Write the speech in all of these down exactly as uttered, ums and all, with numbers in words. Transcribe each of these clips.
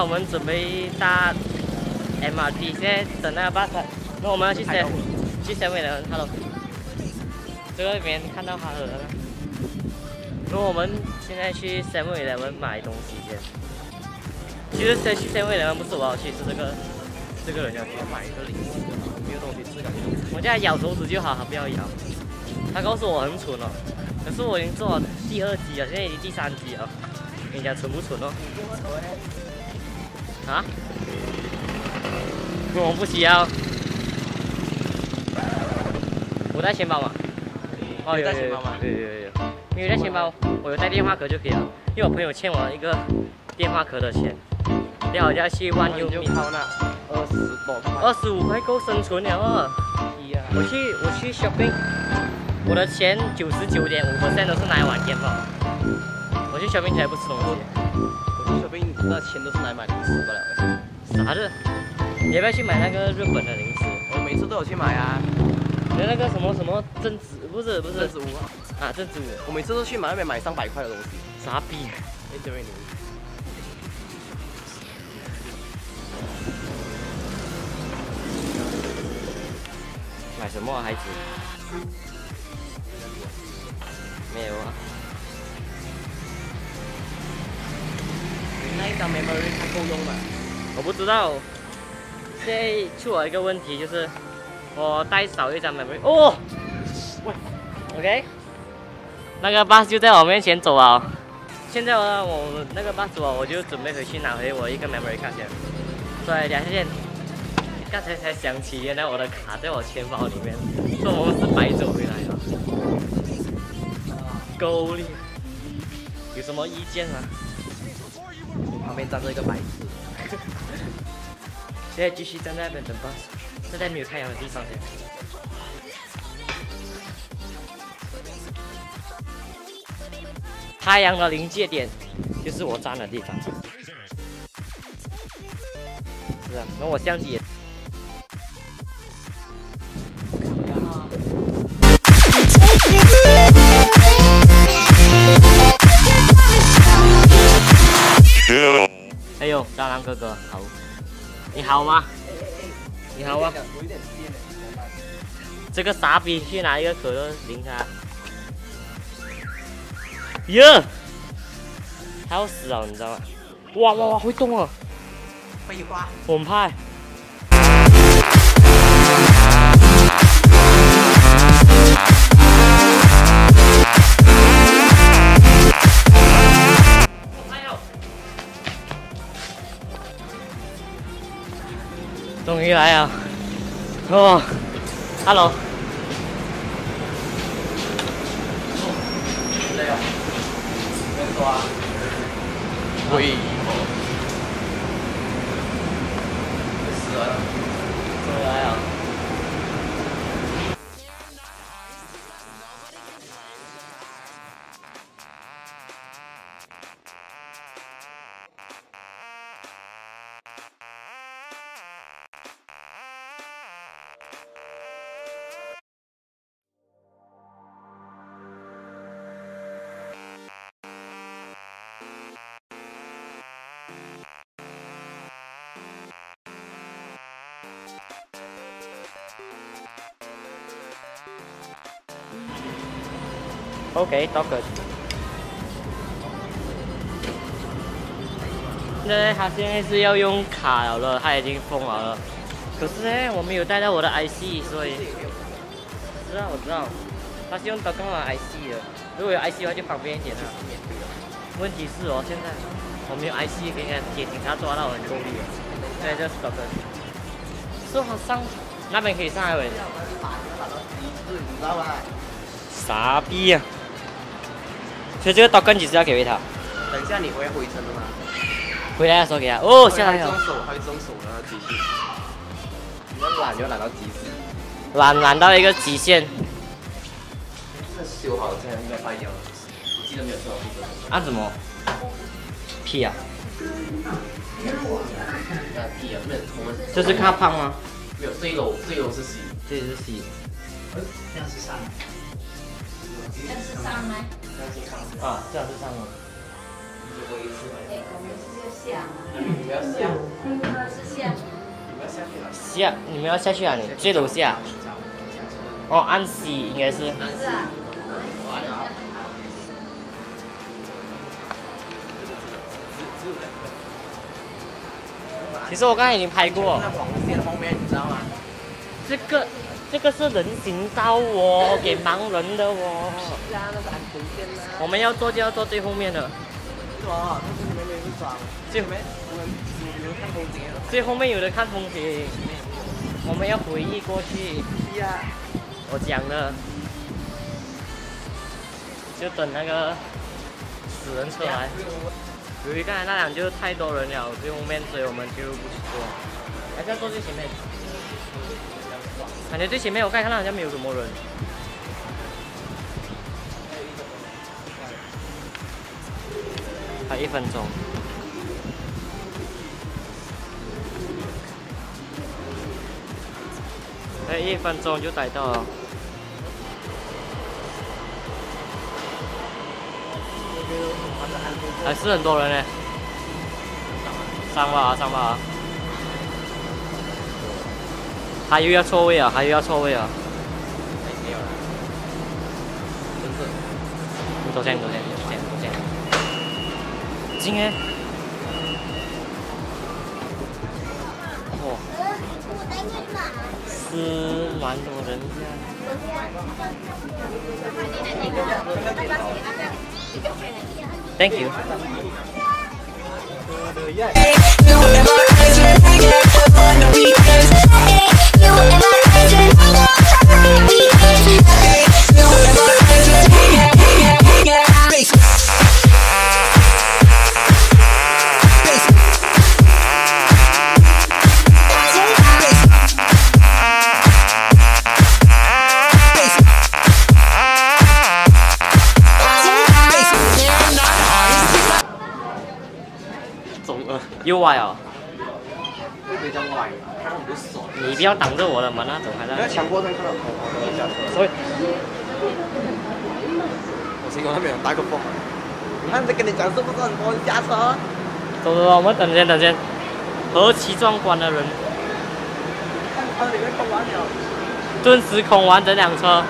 在我们准备搭 M R T， 现在等那个 bus。那我们要去 seven 去 seven eleven，Hello。这个里面看到哈尔了。那我们现在去 seven eleven 买东西先。其实去 seven eleven 不是我要去，是这个这个人要去买一个零食，没有东西吃感觉。我现在咬手指就好，他不要咬。他告诉我很蠢哦，可是我已经做了第二集了，现在已经第三集了。跟你讲蠢不蠢哦？啊？我不需要。我带钱包嘛？哦，有带钱包吗？有有有有。因为带钱包，我有带电话壳就可以了。因为我朋友欠我一个电话壳的钱，然后我就要去万优米。 掏那二十多块。 二十五块够生存了哦。我去我去 shopping， 我的钱九十九点五 percent 都是拿来玩电话。我去 shopping 才不吃东西。 我去 shopping 那钱都是拿来买零食的了。 啥的？你要不要去买那个日本的零食？ 我每次都有去买啊。 有那个什么什么贞子，不是不是贞子屋啊，贞子屋。 我每次都去买那边买上百块的东西。 傻逼！ 一堆牛。 买什么啊，孩子？没有啊。 那一张 memory 它够用吗？ 我不知道。现在出了一个问题，就是我带少一张 memory。哦，喂 ，OK， 那个 bus 就在我面前走啊。现在呢，我那个 bus 走啊，我就准备回去拿回我一个 memory card 先。所以两件，刚才才想起，原来我的卡在我钱包里面，说我们是白走回来的。够力，有什么意见吗？ 旁边站着一个白痴。 现在继续站在那边等 bus， 站在没有太阳的地方先。太阳的临界点就是我站的地方。是啊，那我相机也。哎呦，蟑螂哥哥好。你好吗？你好吗？这个傻逼去拿一个可乐淋他。耶！他要死了，你知道吗？哇哇哇，会动了！ 废话。 我很怕。终于来了，哦 ，Hello。 累啊？没错啊。喂。死了。 终于来了。OK， 到个。那他现在是要用卡了了，他已经封了了。可是呢，我没有带到我的 I C， 所以。是啊，我知道。他是用刀杠的 I C 的，如果有 I C 的话就方便一点了。问题是哦，现在我没有 I C， 给人家给警察抓到很够力了。现在就是刀杠。是好上那边可以上来喂。 你知道吗？ 傻逼呀！所以这个刀根几时要给回他？ 等一下你会回程的吗？ 回来的时候给他。哦，下来了。 中手，还会中手的机器。你要懒就懒到极致。 懒懒到一个极限。 这修好了，现在应该坏掉了。我记得没有修好这个。 按什么？屁啊！ 那屁啊，没有，我们这是卡胖吗？ 没有，这一楼这一楼是 C， 这里是 C。 这样是三。 这是上吗？ 这样是上。 啊，这样是上吗？ 只过一次。 哎，我们是下， 你不要下， 是下。 你不要下去了。 下，你们要下去啊？你最楼下。哦，按 C 应该是。 是啊。 其实我刚才已经拍过。 那黄线后面，你知道吗？ 这个这个是人行道哦，给盲人的哦。 是啊，那是安全线啊。 我们要坐就要坐最后面的。 是哦，但是你们没有装。最后面我们有人看风景。 最后面有的看风景，我们要回忆过去。 是啊。 我讲的，就等那个死人车来。由于刚才那辆就太多人了，最后面，所以我们就不去坐，还是要坐最前面。感觉最前面我刚才看到好像没有什么人。还有一分钟。还有一分钟就逮到了。还是很多人呢。上吧上吧。他又要错位啊，他又要错位啊。 没有了。真是。 你走先，走先，走先，走先。进哎。哦。是蛮多人这样。Thank you.又歪哦！ 会不会这样歪？看我就爽。 你不要挡着我的门啊，走开了。 不要强迫症看到头发都下车。 所以， 我心我那边有麦克风。你看在跟你讲是不是很多人下车？ 走走走，我们等先等先。何其壮观的人！ 看车里面空完了。 顿时空完整辆车。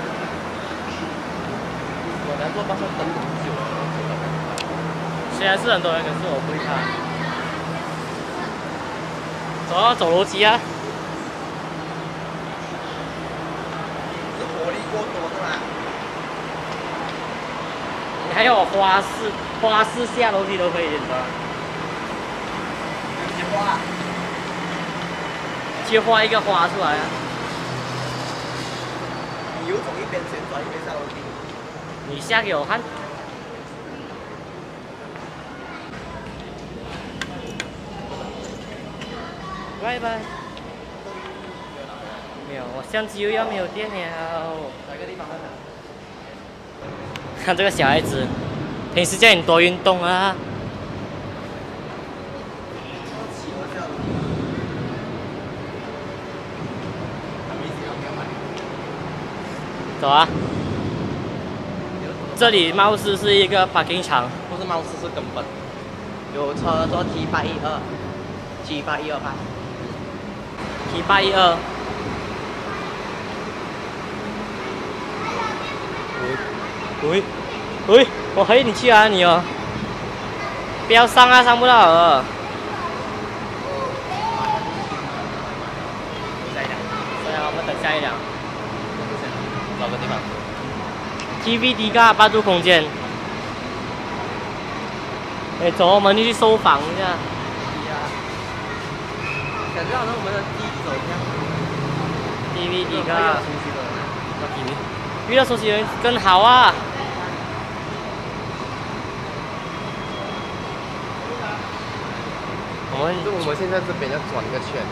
我来坐巴士等很久了。 虽然是很多人，可是我不会看。走啊，走楼梯啊！ 是火力过多是吧？ 你还有花式，花式下楼梯都可以，你知道吗？ 有些花。 去画一个花出来啊！ 你有种一边旋转一边下楼梯。 你下给我看。拜拜。没有，我相机又要没有电了。 哪个地方？ 看这个小孩子，平时叫你多运动啊。走啊！这里貌似是一个 parking 场。 不是貌似是根本。有车坐 T 八一二 ，T 八一二八。 T 八一二。喂喂，我陪你去啊你哦！不要上啊，上不到了。 下一辆。 对啊，我们等下一辆。 找个地方。 T V D 嘎霸住空间。哎，走，我们就去搜房一下。 感觉好像我们的第一手一样。 T V D 嘎。遇到熟悉人更好啊！我们就我们现在这边要转一个圈。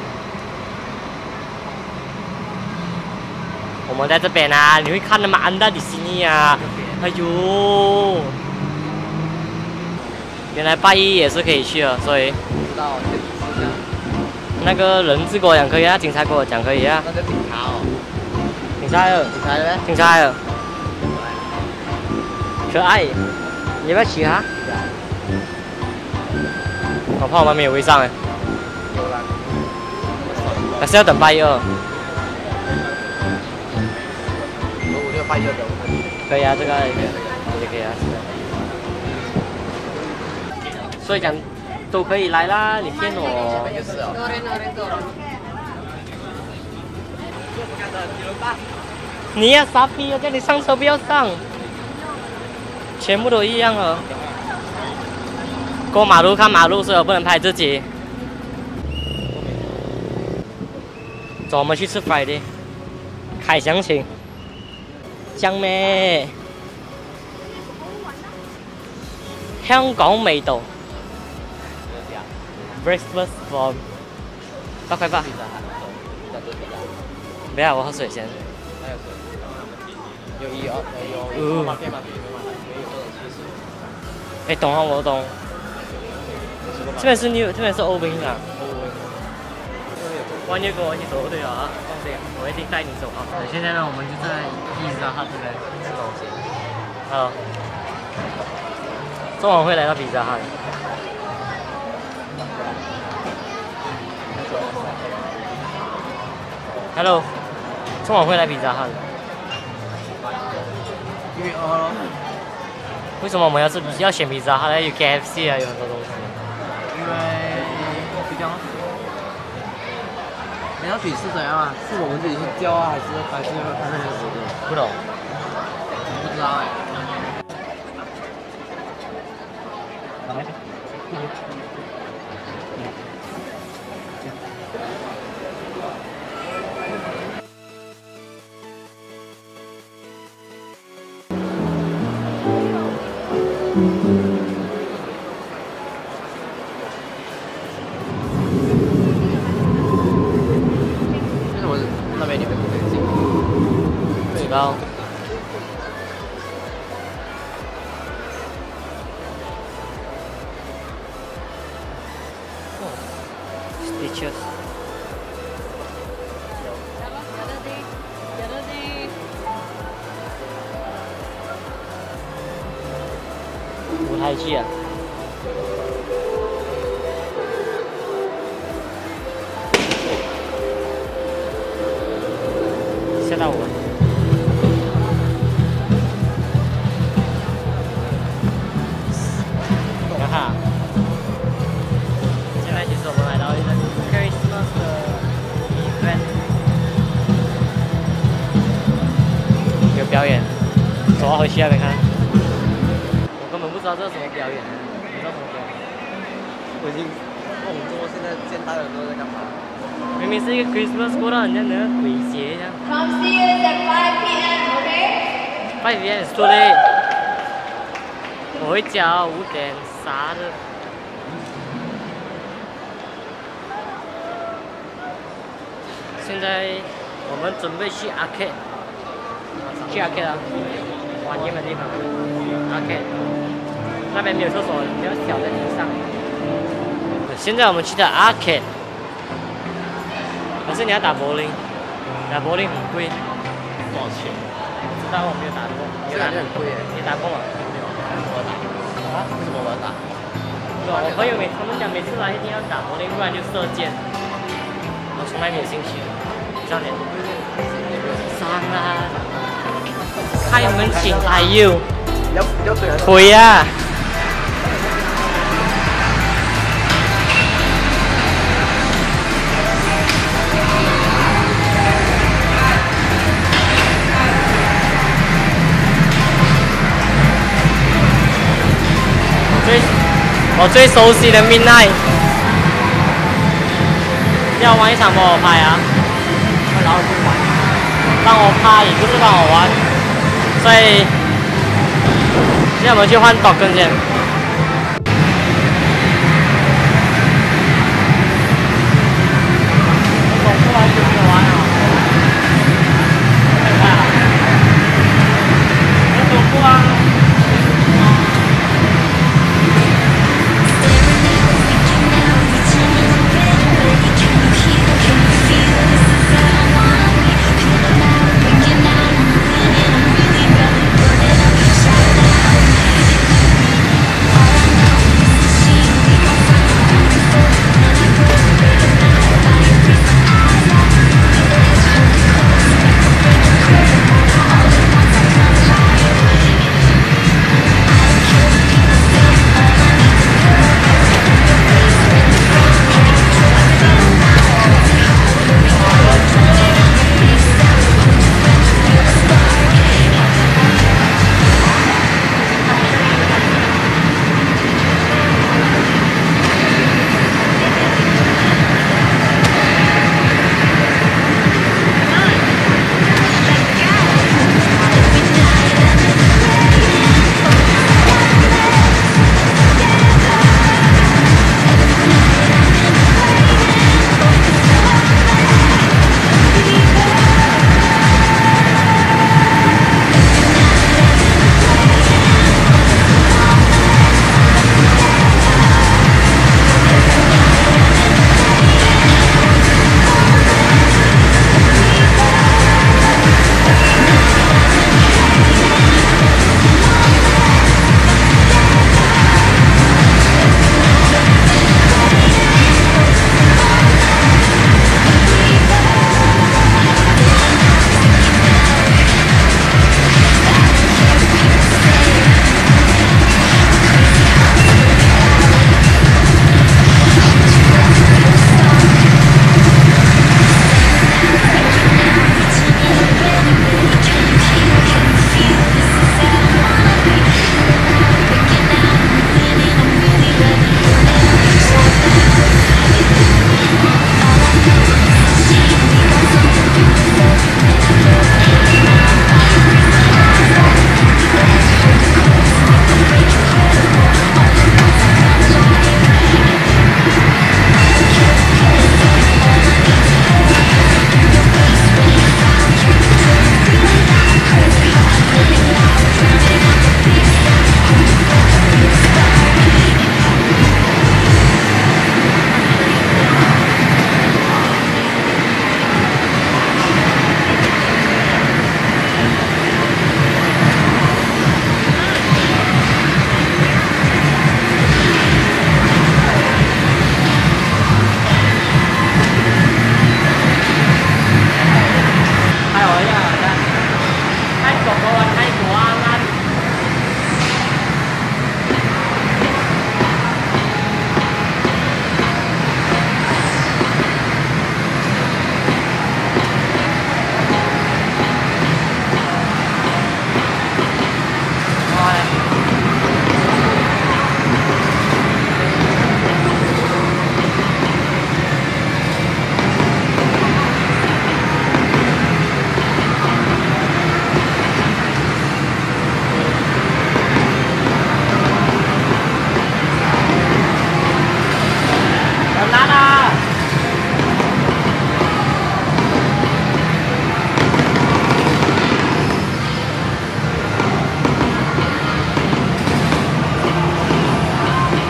我们在这边啊，你会看的吗？安达迪士尼啊！哎呦，原来拜一也是可以去的，所以。 不知道， 那个人质跟我讲可以啊，警察跟我讲可以啊。 那个警察哦。 警察的。 警察的。 警察的。可爱，你要不要骑它？ 我怕我们没有位上哎。 有啦。 还是要等八一二。 有五六八一二的。 可以啊，这个也可以，也可以啊。所以讲都可以来啦，你骗我。 就是哦。 你呀傻逼！我叫你上车不要上，全部都一样了。过马路看马路，所以我不能拍自己。走，我们去吃 Friday。凯翔请。江咩？香港味道。Breakfast from 八块八。不要，我喝水先。 有一哦，有有马片马片马片， 哎，懂啊，我懂。这边是 new， 这边是 old wing 啊。万一跟我一起走对了啊，放心，我一定带你走啊。现在呢，我们就在披萨哈这边吃东西。好，中晚会来到披萨哈。Hello， 中晚会来披萨哈。 一月二咯。 为什么我们要是要选披萨哈呢？有 K F C 啊，有很多东西。 因为就这样。你要比是怎样啊？是我们自己去叫啊，还是还是还是死的？ 不懂。 不知道哎。来。为什么那边你们不可以进？ 不知道。Stitches。舞台剧啊。吓到我了。你看，现在其实我们来到一个 Christmas 的 event， 有表演，走啊，回去那边看。我根本不知道这是什么表演，你知道什么表演？ 我已经忘记我现在见大人都在干嘛。 明明是一个 Christmas 过到人家那个鬼节一样。 Come see us at five p m okay? five p m is too late。我会教五点啥的。现在我们准备去 arcade， 去 arcade 啊，玩 game 的地方 ，arcade。那边没有厕所，你要小在地上。现在我们去的 arcade。可是你要打柏林，打柏林很贵。 多少钱？ 知道我没有打过。 这感觉很贵耶。 你打过吗？ 没有，为什么我打？ 啊？ 为什么我要打？ 我朋友每他们讲每次来一定要打柏林，不然就射箭。我从来没有兴趣。少年。上啊！开门请哎呦！ 要要对啊。 腿呀！最我最熟悉的 Midnight， 要玩一场帮我拍啊，然后去玩，帮我拍也不是帮我玩，所以现在我们去换 token 先。我不玩就没有玩了，看看，我走不啊。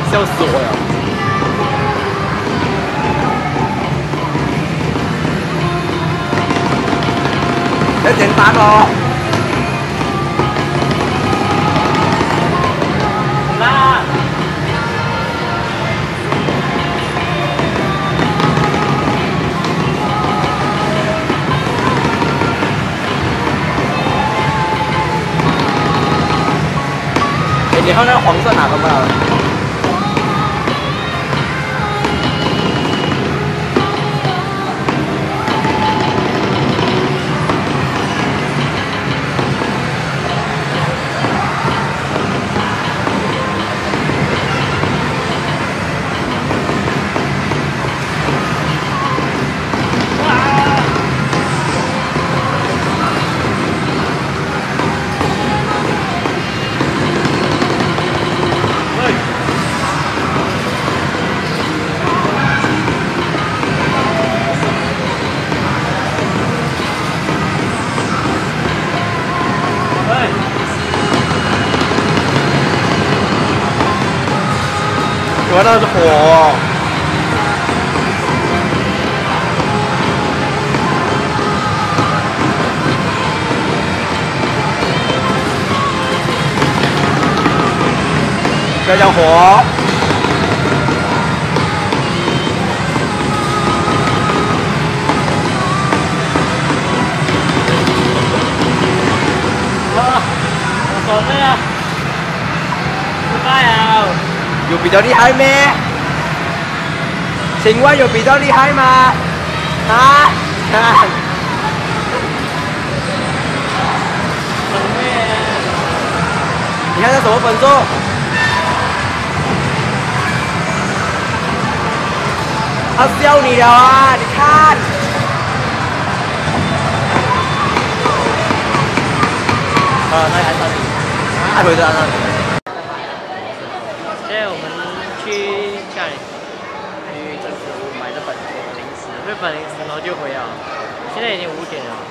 笑死我了。要简单哦。 啦！ 哎，你看那个黄色拿到没有？我那是火。这叫火。 啊！我手这样，失败了。 有比较厉害咩？请问有比较厉害吗？啊？看。你看这什么分数？他笑你了啊！你看。啊，那还差你，还回到那里。 现在我们去下里， 去真实屋买日本零食， 日本零食，然后就回了。现在已经五点了。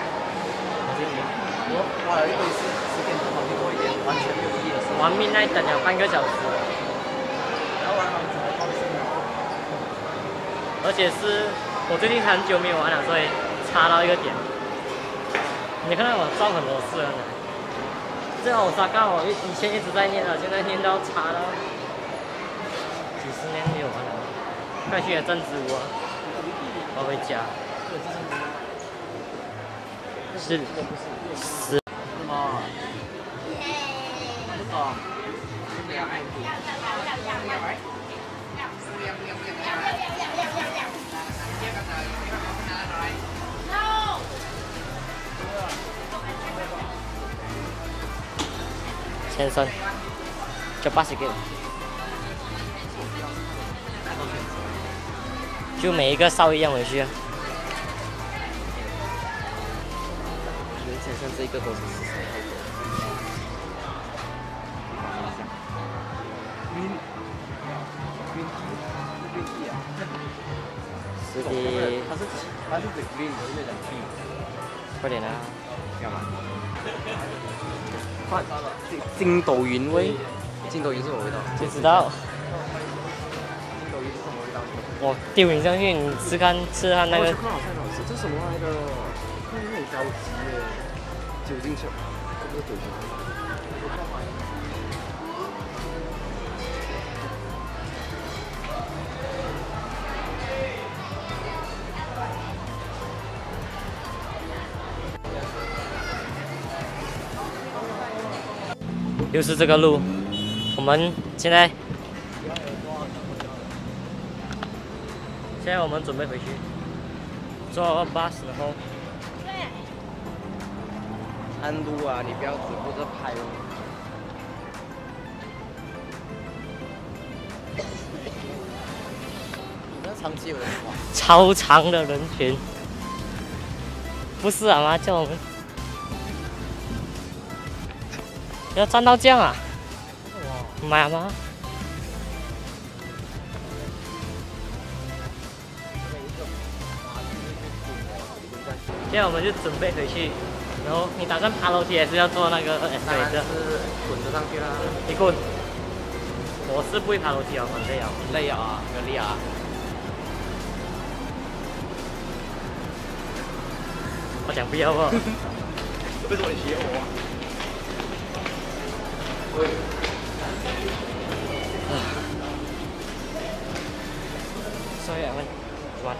我花了一堆时时间跑去做一点完全没有意义的事。 玩命那等了半个小时。 然后玩房子还放心了。 而且是我最近很久没有玩了，所以差到一个点。你看到我造很多次了呢。这个我沙刚我以前一直在念了，现在念到差了几十年没有玩了。快去了政治屋啊！我回家。是是。 是吗？不懂。 先生，就八十个，就每一个烧一样回去啊。 人先生这个都是四十块多。green green tea green tea 啊？ 是的。 它是它是 the green 的那种 tea。 快点啊！ 干嘛？换筋斗云味，筋斗云是什么味道？ 就知道。 筋斗云是什么味道？ 我丢你上去，你吃看吃看那个。 看好看好吃，这是什么来的？看着很高级耶，酒精球，这不是酒精。 又是这个路，我们现在现在我们准备回去，坐 bus 然后。 安路啊，你不要只顾着拍哦。你那长期有人哇？ 超长的人群，不是啊吗？叫我们。要站到这样啊？买吗？现在我们就准备回去，然后你打算爬楼梯还是要坐那个 escalator？ 是滚着上去啦。 你滚！ 我是不会爬楼梯啊，很累啊。 累啊，有力啊。 我讲不要啊。 为什么你学我啊？喂。 Sorry, Evan. What?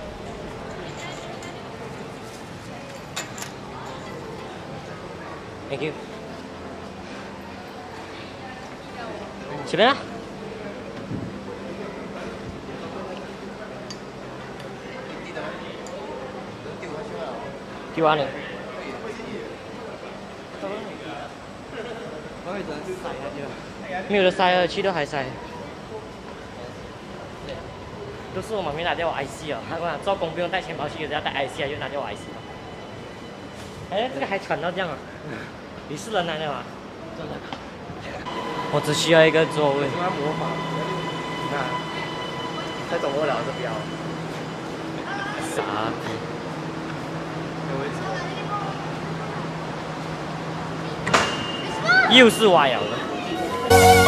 Thank you. 随便啦。丢完了。没有得塞了，去都还塞。都是我妈咪拿掉我 I C 哦，她跟我讲做工不用带钱包去，只要带 I C 啊，就拿掉我 I C 了。哎，这个还喘到这样啊？你是人来的吗？真的。我只需要一个座位。 我要模仿。你看，太懂我了，这标。 傻逼。又是挖窑的。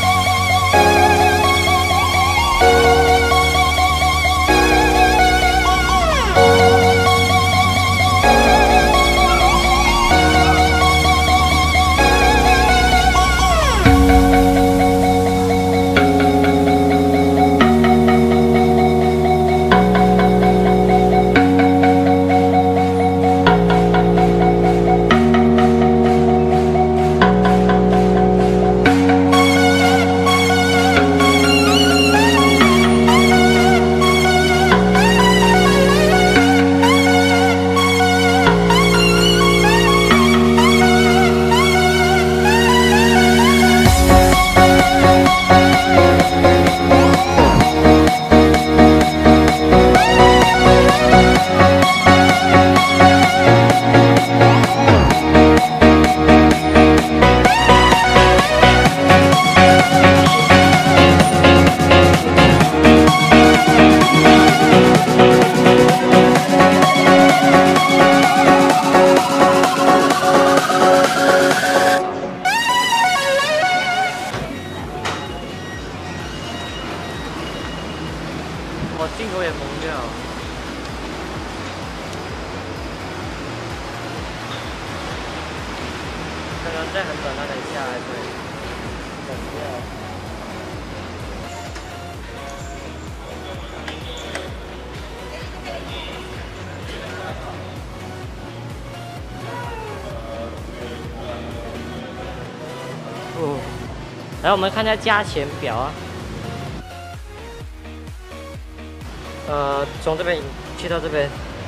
我镜头也蒙掉。刚刚在很短那里下来，所以等掉。哦，来我们看一下价钱表啊。呃，从这边去到这边，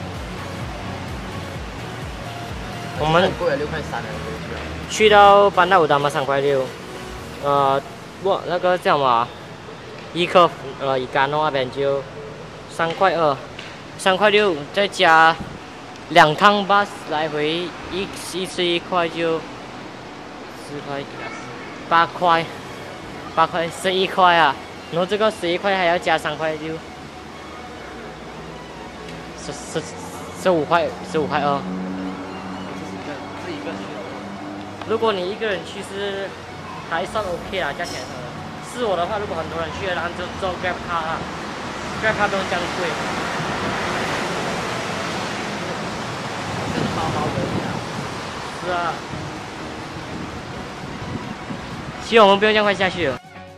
我们贵了六块三了， 去到班纳武达嘛三块六，呃，不，那个叫什么、啊？伊科呃伊甘诺那边就三块二，三块六再加两趟 bus 来回一一次一块就四块八块，八块十一块啊，然后这个十一块还要加三块六。十十十五块，十五块二。 自己一个人去。 如果你一个人去是还算 OK 啦，价钱上的。是我的话，如果很多人去，然后就坐 Grab Car 啦 ，Grab Car 不用这样贵。 包包的。 是啊。希望我们不用这样快下去了。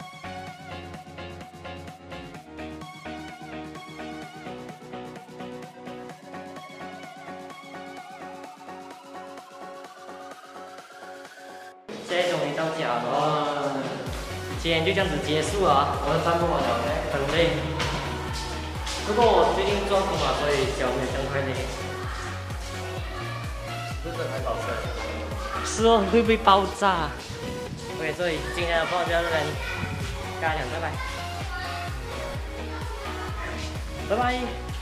现在终于到家了，今天就这样子结束了，我们散步完了，很累。不过我最近做工啊，所以脚没有这样快累。 真的还保持。 是哦，会不会爆炸 ？OK， 所以今天的报就到这边，跟大家讲拜拜，拜拜。